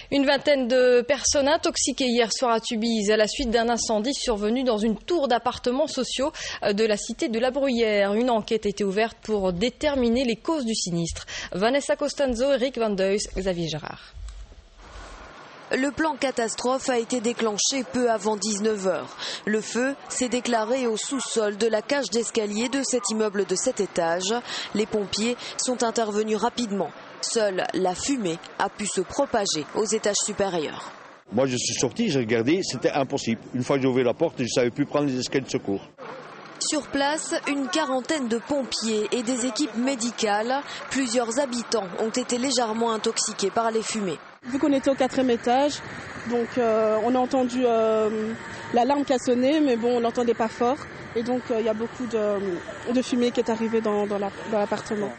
Une vingtaine de personnes intoxiquées hier soir à Tubize à la suite d'un incendie survenu dans une tour d'appartements sociaux de la cité de la Bruyère. Une enquête a été ouverte pour déterminer les causes du sinistre. Vanessa Costanzo, Eric Van Deus, Xavier Gérard. Le plan catastrophe a été déclenché peu avant 19 h. Le feu s'est déclaré au sous-sol de la cage d'escalier de cet immeuble de 7 étages. Les pompiers sont intervenus rapidement. Seule la fumée a pu se propager aux étages supérieurs. Moi je suis sorti, j'ai regardé, c'était impossible. Une fois que j'ai ouvert la porte, je ne savais plus prendre les escaliers de secours. Sur place, une quarantaine de pompiers et des équipes médicales. Plusieurs habitants ont été légèrement intoxiqués par les fumées. Vu qu'on était au 4e étage, donc on a entendu l'alarme qui a sonné, mais bon, on l'entendait pas fort. Et donc il y a beaucoup de fumée qui est arrivée dans l'appartement.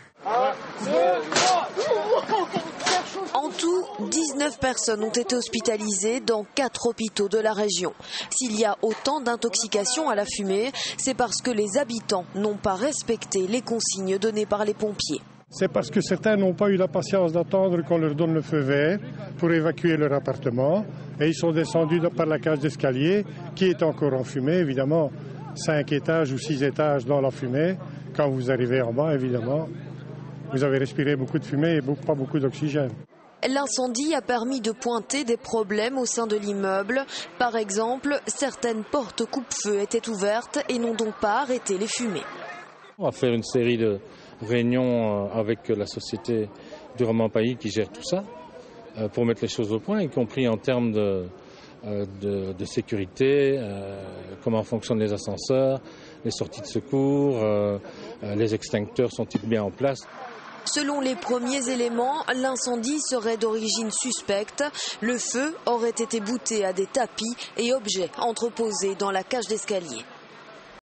En tout, 19 personnes ont été hospitalisées dans 4 hôpitaux de la région. S'il y a autant d'intoxication à la fumée, c'est parce que les habitants n'ont pas respecté les consignes données par les pompiers. C'est parce que certains n'ont pas eu la patience d'attendre qu'on leur donne le feu vert pour évacuer leur appartement. Et ils sont descendus par la cage d'escalier, qui est encore en fumée, évidemment. 5 étages ou 6 étages dans la fumée. Quand vous arrivez en bas, évidemment, vous avez respiré beaucoup de fumée et pas beaucoup d'oxygène. L'incendie a permis de pointer des problèmes au sein de l'immeuble. Par exemple, certaines portes coupe-feu étaient ouvertes et n'ont donc pas arrêté les fumées. On va faire une série de réunions avec la société du Roman Pays qui gère tout ça pour mettre les choses au point, y compris en termes de sécurité, comment fonctionnent les ascenseurs, les sorties de secours, les extincteurs sont-ils bien en place. Selon les premiers éléments, l'incendie serait d'origine suspecte. Le feu aurait été bouté à des tapis et objets entreposés dans la cage d'escalier.